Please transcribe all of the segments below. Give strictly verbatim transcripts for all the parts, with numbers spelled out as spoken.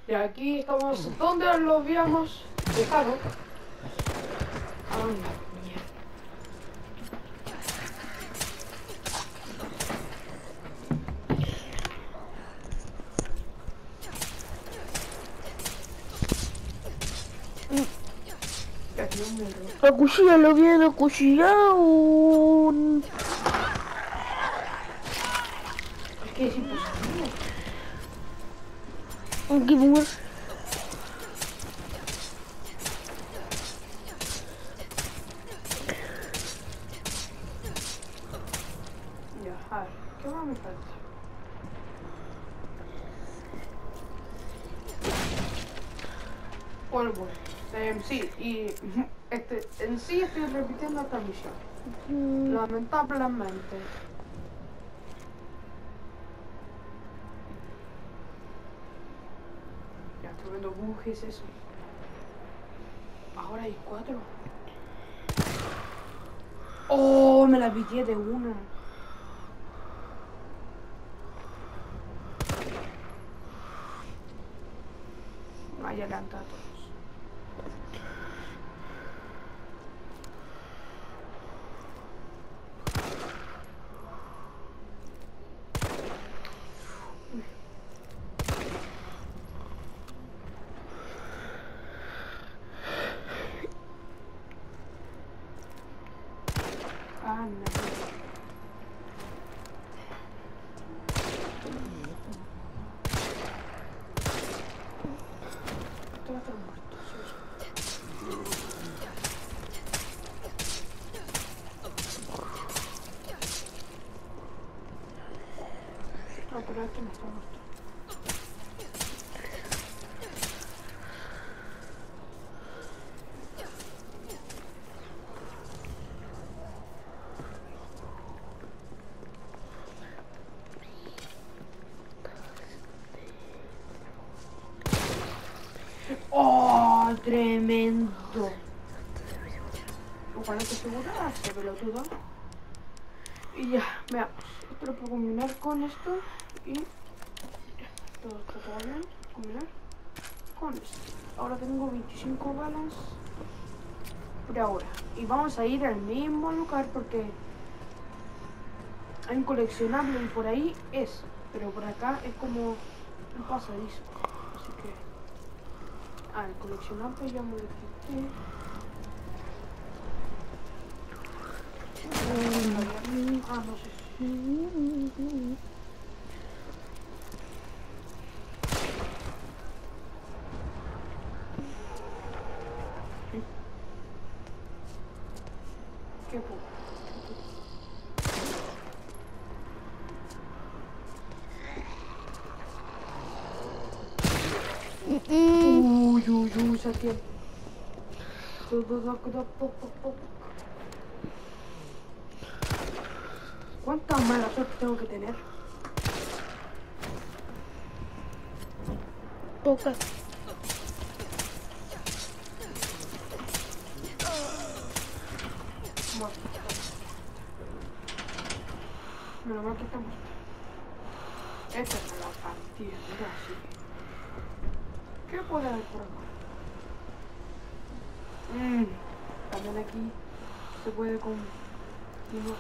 Y aquí estamos donde lo habíamos dejado. Ay, mierda. Y aquí un muro. Acuchíllalo bien, acuchillado. Es que es imposible. Aquí, boomer. Ya, a ver, ¿qué más me falta? Bueno, pues, eh, sí, y este, en sí estoy repitiendo esta misión. Mm, Lamentablemente. Ya estoy viendo bujes, eso. Ahora hay cuatro. Oh, me la pillé de una. Vaya adelanta a todos. Ah, no. Este va a estar muerto, sí o sí. No, pero este no está muerto. ¡Oh, tremendo! Ojalá que se curase, pelotudo. Y ya, veamos. Esto lo puedo combinar con esto y... Todo está todo bien. Combinar con esto. Ahora tengo veinticinco balas por ahora. Y vamos a ir al mismo lugar porque hay un coleccionable y por ahí es. Pero por acá es como un pasadizo. Así que... Ah, el coleccionable ya me lo quité. Ah, no sé. Qué poco. Uy, uy, uy, Satiel. ¿Cuánta mala suerte tengo que tener? Poca. Bueno, menos mal que estamos. Esta es la partida, mira así. ¿Qué puede haber por acá? Mmm, también aquí se puede continuar.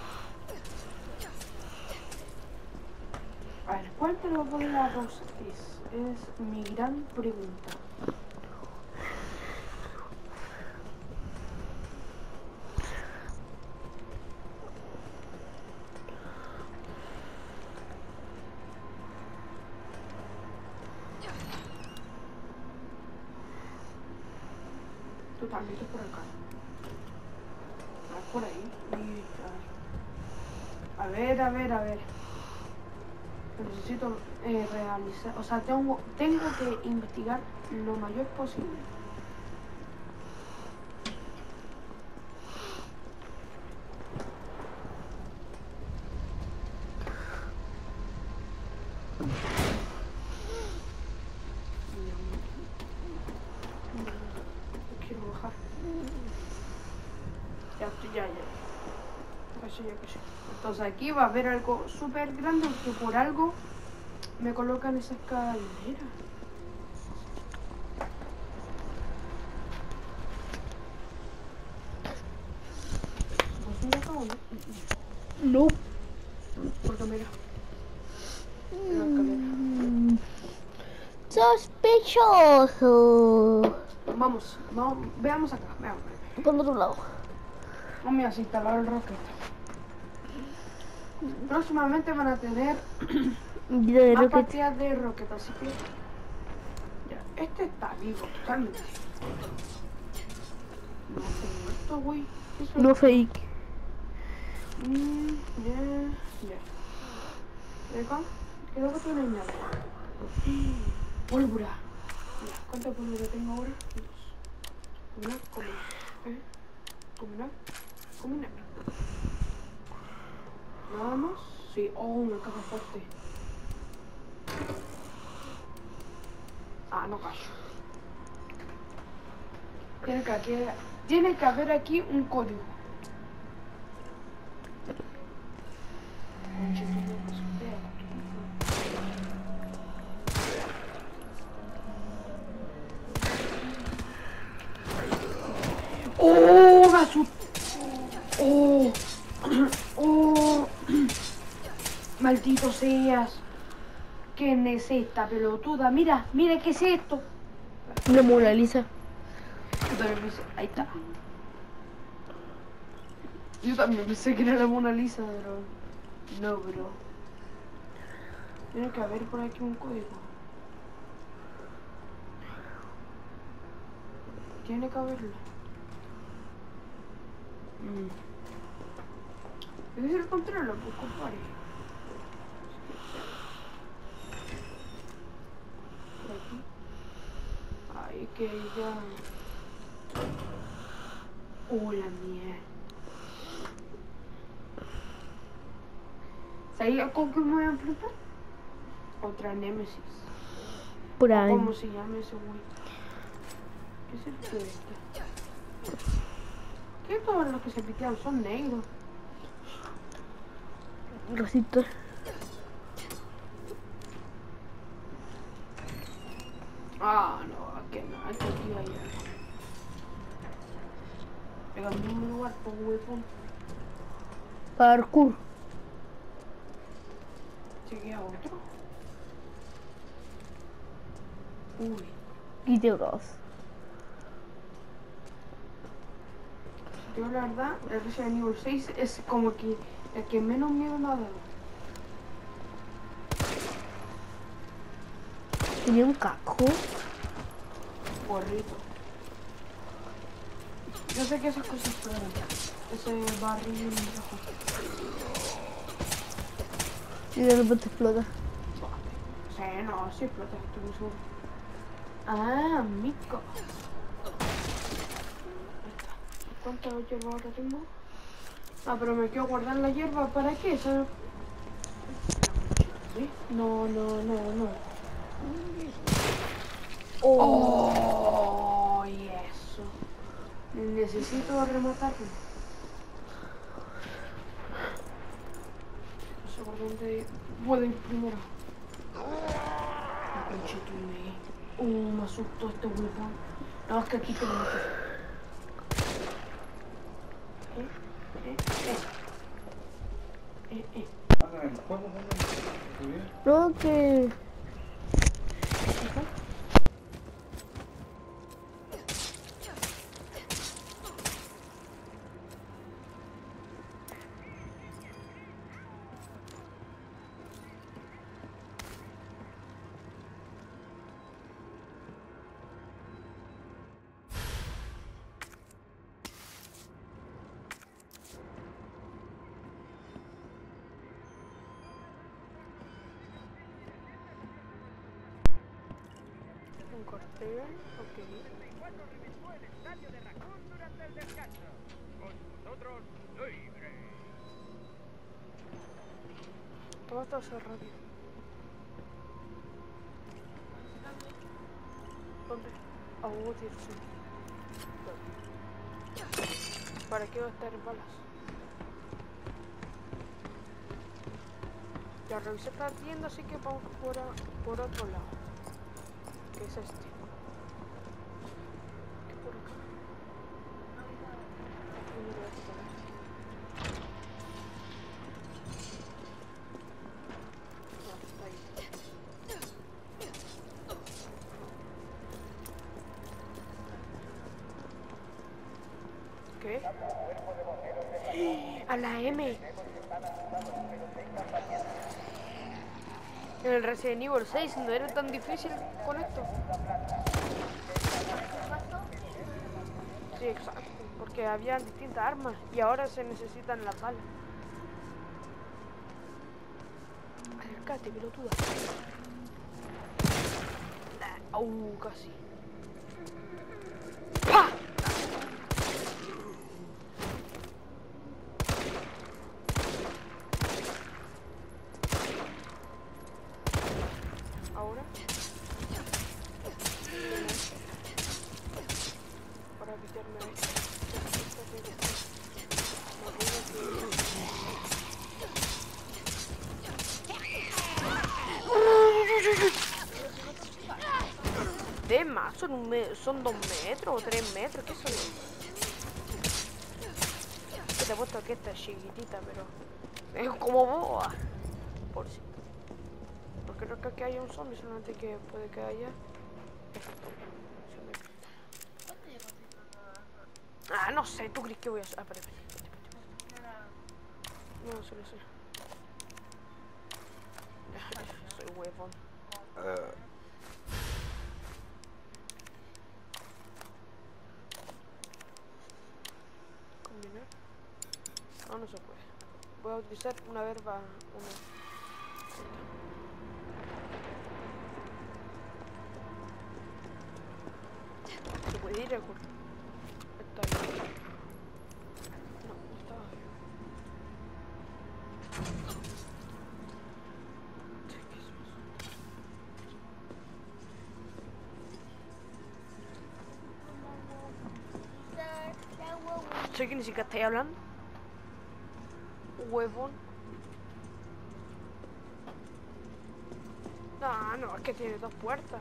A ver, ¿cuál de los dos lados es? Es mi gran pregunta. Totalmente por acá. Ah, por ahí. Y, a ver, a ver, a ver. Necesito eh, realizar, o sea, tengo, tengo que investigar lo mayor posible. Quiero bajar. Ya estoy, ya, ya. Casi, ya casi. Entonces aquí va a haber algo súper grande que por algo me colocan esa escalera. No. Porque mira. La escalera. Mm, Sospechoso. Vamos, vamos, veamos acá, veamos. Por el otro lado. Vamos a instalar el rocket. Próximamente van a tener Vida de más Rocket. partidas de rocket, así que ya, este está vivo totalmente. No sé, esto, güey. ¿Qué es No esto? fake. Mm, ya, ya. ¿Acá? Creo que tiene nada. Pólvora. Ya, ¿cuánta pólvora tengo ahora? Dos. Una, combinar. ¿Eh? Combinar. Combinar. Nada más. Sí, oh, una caja fuerte. Ah, no callo. Tiene que, aquí, tiene que haber aquí un código. ¡Oh, me asustó! ¡Oh! ¡Oh! ¡Maldito seas! ¿Quién es esta pelotuda? Mira, mira, ¿qué es esto? Una Mona Lisa. Yo también pensé, ahí está. Yo también pensé que era la Mona Lisa, pero no, bro. Tiene que haber por aquí un código. Tiene que haberlo. Mm. Debe ser control, pues, compadre. Por aquí. Ay, que ya. Oh, la mierda. ¿Sabes con qué me voy a enfrentar? Contra Nemesis. Por O ahí. ¿cómo se llama ese güey? ¿Qué es esto de este? ¿Qué todos los que se pitean son negros? Rosita. Ah, no, aquí no, aquí aquí allá. Pegando un lugar por huevón. Parkour. Llegué a otro. Uy. Videos. Yo la verdad, el Resident Evil seis es como que el que menos miedo me ha dado. Tenía un casco. Gorrito. Yo sé que esas cosas fueron. Ese barril rojo. Y de repente explota. Sí, no, sí explota, estoy muy seguro. Ah, mico. ¿Cuánta hierba ahora tengo? Ah, pero me quiero guardar la hierba, ¿para qué? ¿Eso? ¿Sí? No, no, no, no. Oh, y eso. Necesito rematarlo. No sé por dónde puedo ir primero. Uh, me asustó este huevón. No, es que aquí tengo que... Eh, eh, eh. Eh, eh. No, que... Un corte, ok. Todo está cerrado. ¿Dónde? A oh, Dios mío. ¿Para qué va a estar en balas? Ya revisé esta tienda, así que vamos por, a, por otro lado. ¿Qué es este? ¿Qué por acá? Mira esto. ¿Qué? A la M. En el Resident Evil seis no era tan difícil con esto. Sí, exacto. Porque había distintas armas y ahora se necesitan las balas. Acércate, pelotuda. Uh, casi. ¡Pah! Ahora. Para quitarme esto. De más, son, un me son dos metros o tres metros, ¿qué son? Que te he puesto que esta es chiquitita, pero es como boa. Por si. Porque no es que aquí haya un zombie, solamente que puede que haya. Ah, no sé, ¿tú crees que voy a hacer? Ah, espera, espera. No, solo sé. Soy huevón. Uh. Combinar. No, no se puede. Voy a utilizar una verba. Una. Se puede ir a curva. Está bien. No, no estaba bien. Sé que ni siquiera estoy hablando. Huevón. No, no, es que tiene dos puertas.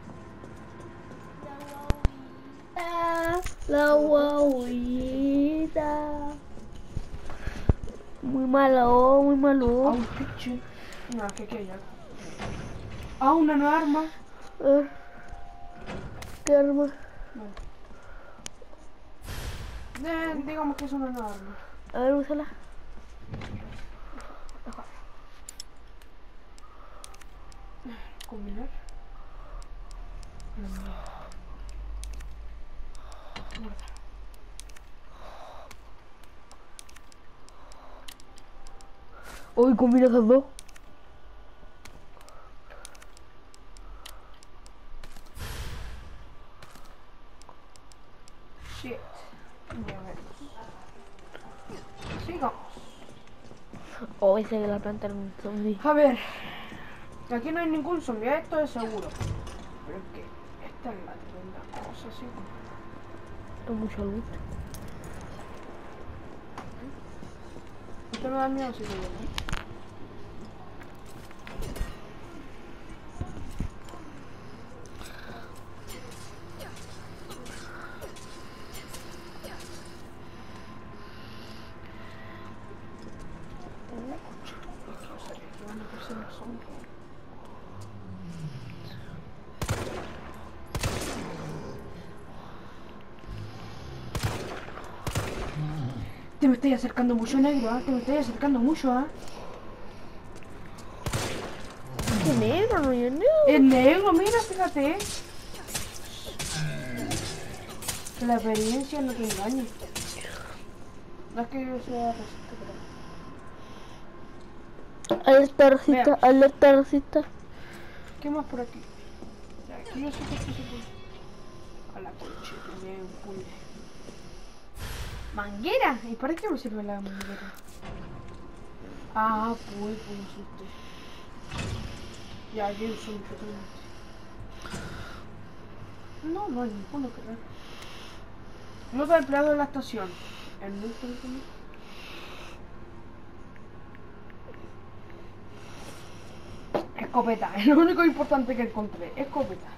La guauita. Muy malo, muy malo. Ah, un pinche. No, que aquí hay algo. Ah, una nueva arma. Eh, ¿Qué arma? Bueno. Eh, digamos que es una nueva arma. A ver, úsala. Combinar. Guarda. Uy, combina esas dos. Shit. Ya vemos. Sigamos. Oh, ese que la planta era un zombie. A ver. Aquí no hay ningún zombie, esto es seguro. Pero es que esta es la tremenda cosa, sí. Esto es mucho luz. Esto no da miedo si lo veo, ¿no? Te me estoy acercando mucho, negro, ¿ah? ¿eh? Te me estoy acercando mucho, ¿ah? ¿eh? ¿Qué negro? No es negro. Es negro, mira, fíjate. Que la experiencia no te engañe. No es que yo sea racista, pero... Alerta racista, Veamos. alerta racista. ¿Qué más por aquí? Aquí yo sé que esto se puede... A la coche, tiene un puño. ¿Manguera? ¿Y para qué me sirve la manguera? Ah, pues, pues, usted. Ya, yo soy totalmente. No, no hay ninguno que ver. Nota empleado de la estación. El nuestro también. Escopeta, es lo único importante que encontré. Escopeta.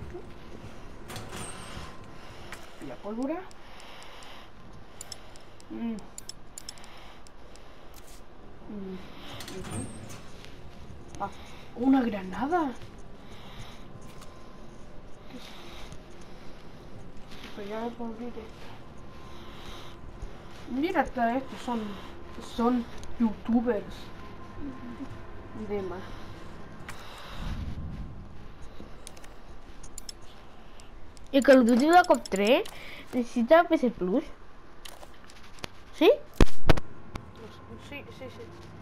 Y la pólvora. Mm. Mm. Ah, una granada. ¿Qué es? Pero ya me puedo abrir esto. Mira, hasta estos son, son youtubers. De más. ¿Y Call of Duty Black Ops tres necesita P C Plus? ¿Sí? Sí, sí, sí.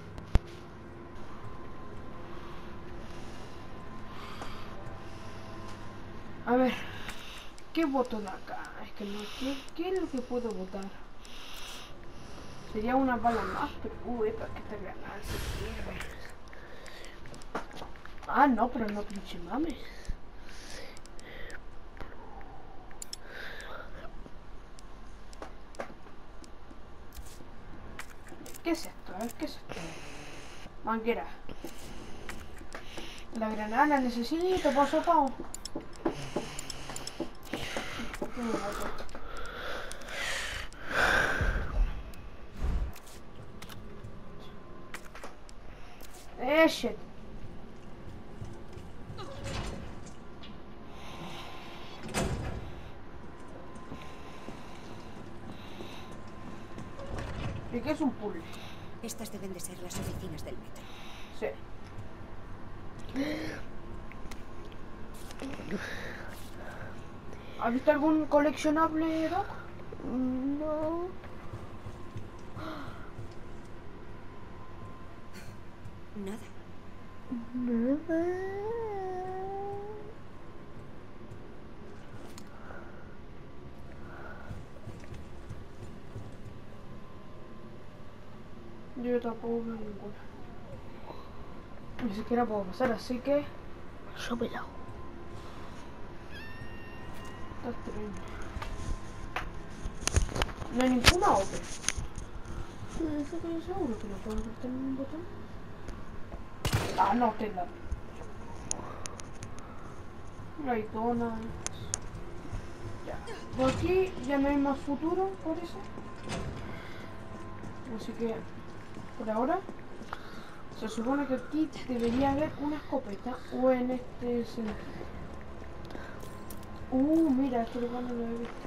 A ver, ¿qué voto de acá? Es que no, ¿qué, qué es lo que puedo votar? Sería una bala más, pero uy, para que esta granada se sirve. Ah, no, pero no pinche mames. ¿Qué es esto? A ver, ¿qué es esto? Manguera. La granada la necesito, paso pao. Eh, shit. ¿Y qué es un puzzle? Estas deben de ser las oficinas del metro. Sí. ¿Has visto algún coleccionable, Doc? No. Nada. Nada. Yo tampoco veo ninguna. Ni siquiera puedo pasar, así que... Yo pelado. Está tremendo. No hay ninguna otra. Estoy seguro que no puedo apretar ningún botón. Ah, no, te la... No hay donas. Ya. Por aquí ya no hay más futuro, parece. Así que, por ahora, se supone que aquí debería haber una escopeta o en este sentido. Uh, mira, este lugar no lo he visto.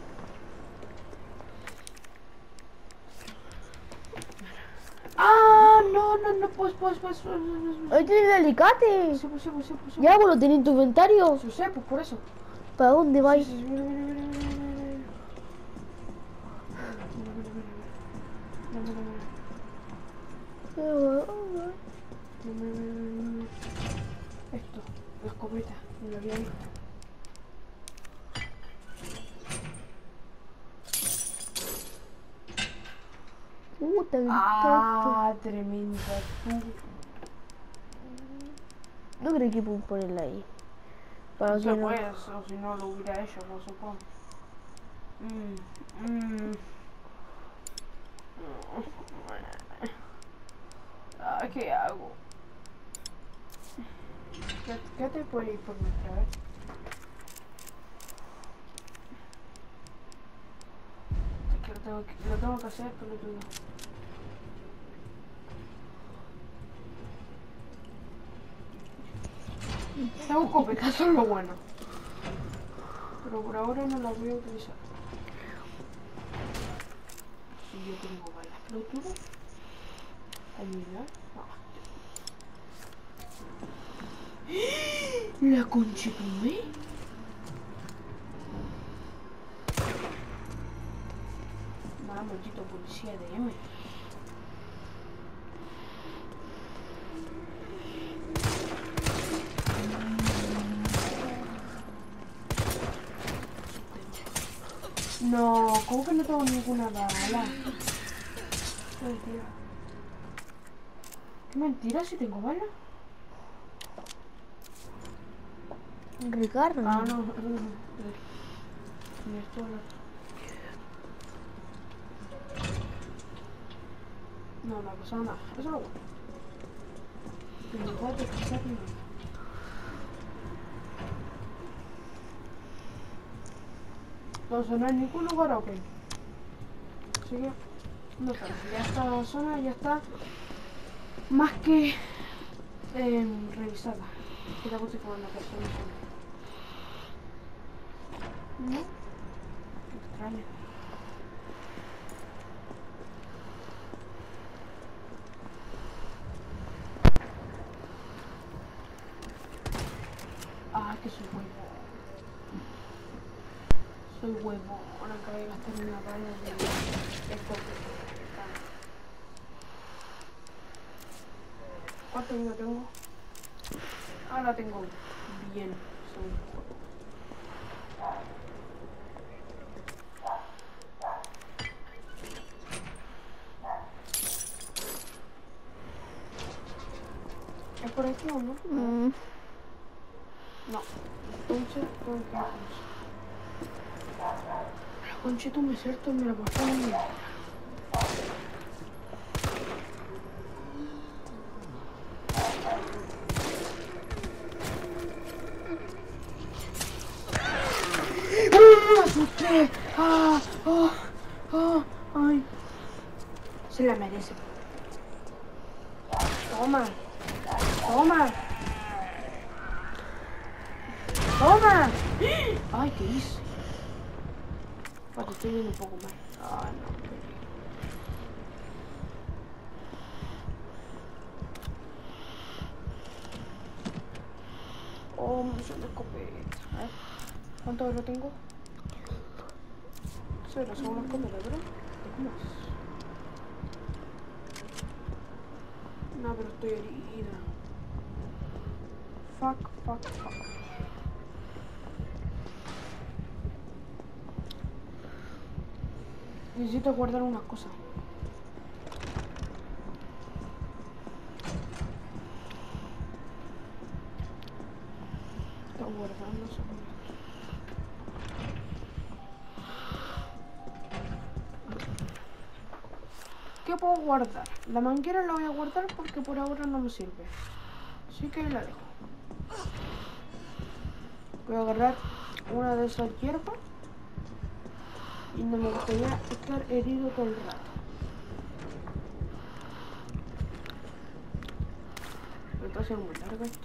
Ah, no, no, no, pues, pues, pues, pues, pues. ¡Ahí tienes el alicate! Sí, pues, sí, pues, sí, pues, sí. Ya, vos lo tenés en tu inventario. Sí, sé, pues por eso. ¿Para dónde Sí, vais? sí, sí, mira, mira, mira, mira, mira, mira. Mira, mira, mira. Mira, mira, mira, mira. Esto, la escopeta, no lo había visto. Puta, uh, Ah, tremenda tú. no creo que puedo ponerla ahí. Para No que se no... puede, o si no lo hubiera hecho, por supuesto. Mm, mm. Ah, ¿qué hago? ¿Qué, qué te puede ir por nuestra vez? Es que lo tengo que, lo tengo que hacer, pero tú no. Tengo escopetazo, es lo bueno. Pero por ahora no la voy a utilizar. Si yo tengo balas floturas. Ayuda. No. La conchetumé. Más maldito policía de M. No, ¿cómo que no tengo ninguna bala? Mentira. ¿Qué mentira si tengo bala? Ricardo. Ah, no. Ni esto no. No, no ha pasado nada. Eso es lo bueno. En lugar de pasar nada. Entonces no hay ningún lugar open. Así que, no sé, ya esta zona ya está más que eh, revisada. Queda como si fuera una persona sola. ¿No? Qué extraño. Soy huevo, ahora acabo de gastar una bala de escopeta. ¿Cuánto dinero tengo? Ahora tengo bien. Son... ¿Es por aquí o no? Mm. No. Entonces tengo que ir a Conche. Conchito me cierto, me lo pasó en mi... ¡Me asusté! ¡Ah! ¡Ah! ¡Ah! ¡Ay! Se la merece. Toma. Toma. Toma. Ay, ¿qué hice? Porque estoy viendo un poco más. Ah, no. Oh, me hizo una escopeta. A ver, ¿cuánto oro tengo? Cero, son una escopeta, ¿verdad? ¿Qué más? No, pero estoy herida. Fuck, fuck, fuck. Necesito guardar una cosa. Está guardando eso. ¿Qué puedo guardar? La manguera la voy a guardar porque por ahora no me sirve. Así que la dejo. Voy a agarrar una de esas hierbas. Y no me gustaría estar herido todo el rato. Me está haciendo muy largo esto.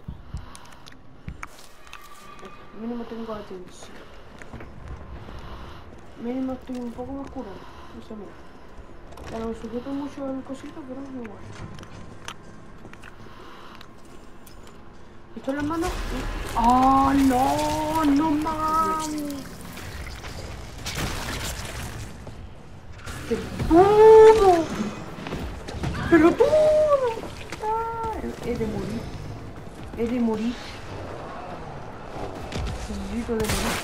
Mínimo tengo atención. Mínimo estoy un poco más curado. No sé, mira. Ya no me sujeto mucho el cosito, pero es igual. ¿Esto en las manos? ¡Oh, no! ¡No mames! ¡Pelotudo! ¡Pelotudo! Ah, es de morir. Es de morir. Necesito de morir.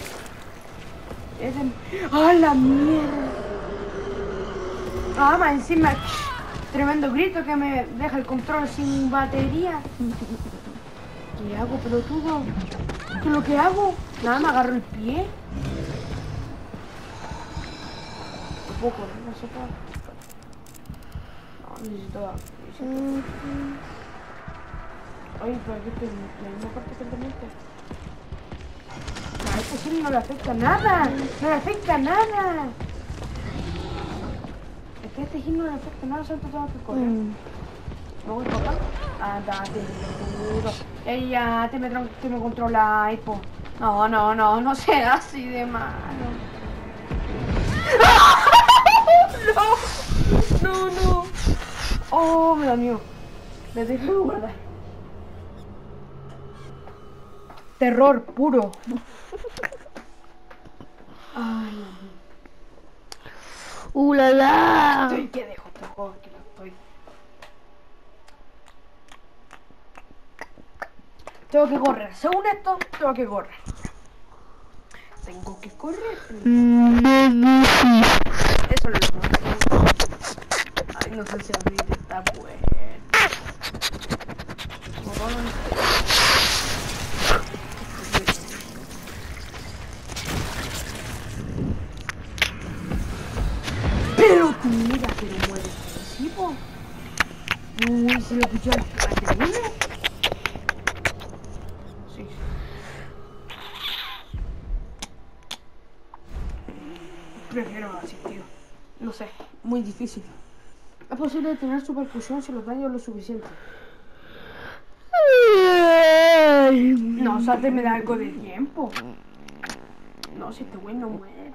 Es de... ¡Ah, la mierda! Ah, más encima... Tremendo grito que me deja el control sin batería. ¿Qué hago, pelotudo? ¿Qué es lo que hago? Nada, me agarro el pie. No puedo correr, no se puede. No, necesito... necesito... Oye, pero aquí estoy en la misma parte que el demente. A este sí no le afecta nada. No le afecta nada. Es que a este gil no le afecta nada, solo tengo que correr. Mm. ¿Me voy por acá? Andate, duro. Ella, te me, te me controla, po. No, no, no, no sea así de malo. No, no, no. Oh, me da miedo. Me dejo guardar. Terror puro. Ay, ¡Uh, la, la! estoy que dejo este juego, que lo estoy. Tengo que correr. Según esto, tengo que correr. Tengo que correr. Eso es lo más. Ay, no sé si abrir esta puerta. Pero mira, pero muere el tipo. Uy, se lo escuchó al batería. Sí. Prefiero asistido. No sé, muy difícil. Es posible detener su percusión si los daños lo suficiente. No, o sea, te me da algo de tiempo. No, si este güey no muere.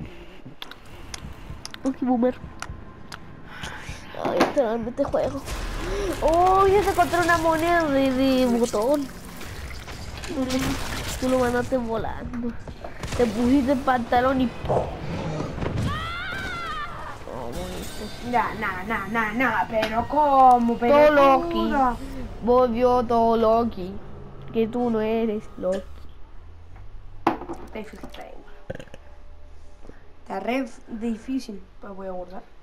Uy, boomer. Ay, este, este juego. Oh, ya se encontró una moneda de, de botón. Tú lo, tú lo mandaste volando. Te pusiste el pantalón y ¡pum! Oh, bonito. Ya, nada, nada, nada, nada, pero ¿cómo? Pero Todo Loki. puta. Volvió todo Loki. Que tú no eres Loki. Difícil, está igual. Está re difícil, pero voy a guardar.